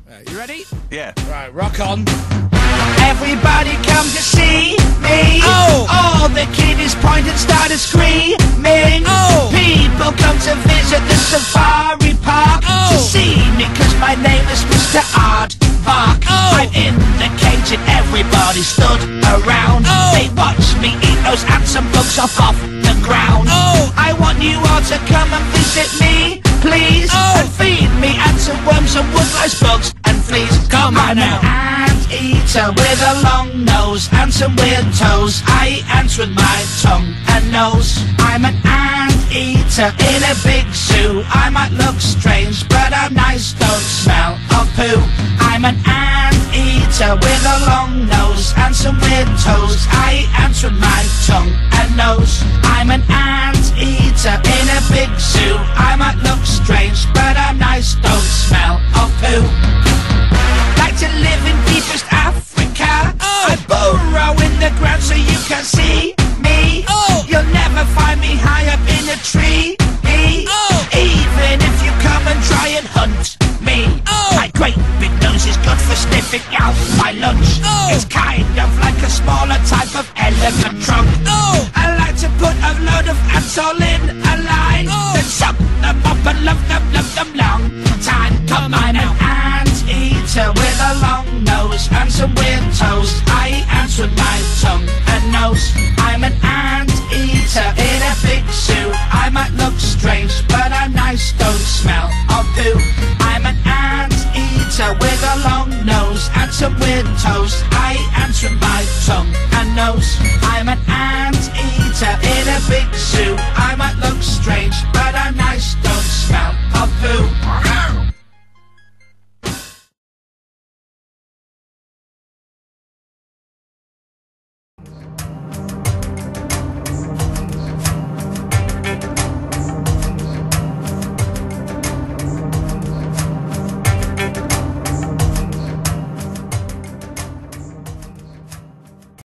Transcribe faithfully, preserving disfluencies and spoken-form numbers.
Right, you ready? Yeah. Right, rock on. Everybody come to see me. Oh! All the kiddies point and start screaming. Oh! People come to visit the safari park Oh! to see me, cause my name is Mister Aardvark. Oh! I'm in the cage and everybody stood around. Oh! They watch me eat those handsome bugs off off the ground. Oh! I want you all to come and visit me, please. Oh! And feed me ants and worms and woodlice bugs and fleas. Come on I'm now. an ant eater with a long nose and some weird toes. I eat ants with my tongue and nose. I'm an ant eater in a big zoo. I might look strange, but I'm nice, don't smell of poo. I'm an ant eater with a long nose and some weird toes. I eat ants with my tongue and nose. I'm an ant eater in a big zoo. I might look strange, but I'm nice, don't smell of poo. Like to live in deepest Africa. Oh! I burrow in the ground so you can see me. Oh! You'll never find me high up in a tree. Oh! Even if you come and try and hunt me. Oh! My great big nose is good for sniffing out my lunch. Oh! It's kind of like a smaller type of elephant trunk. Oh! I like to put a load of ants all in a line. Oh! Then suck them up and love them, love them long time. Come on now. Ant eater with a long nose and some weird toes. I eat ants with my tongue and nose. I'm an ant eater in a big zoo. I might look strange, but I'm nice, don't smell of poo. I'm an ant eater with a long nose and some weird toes. I eat ants with my tongue and nose.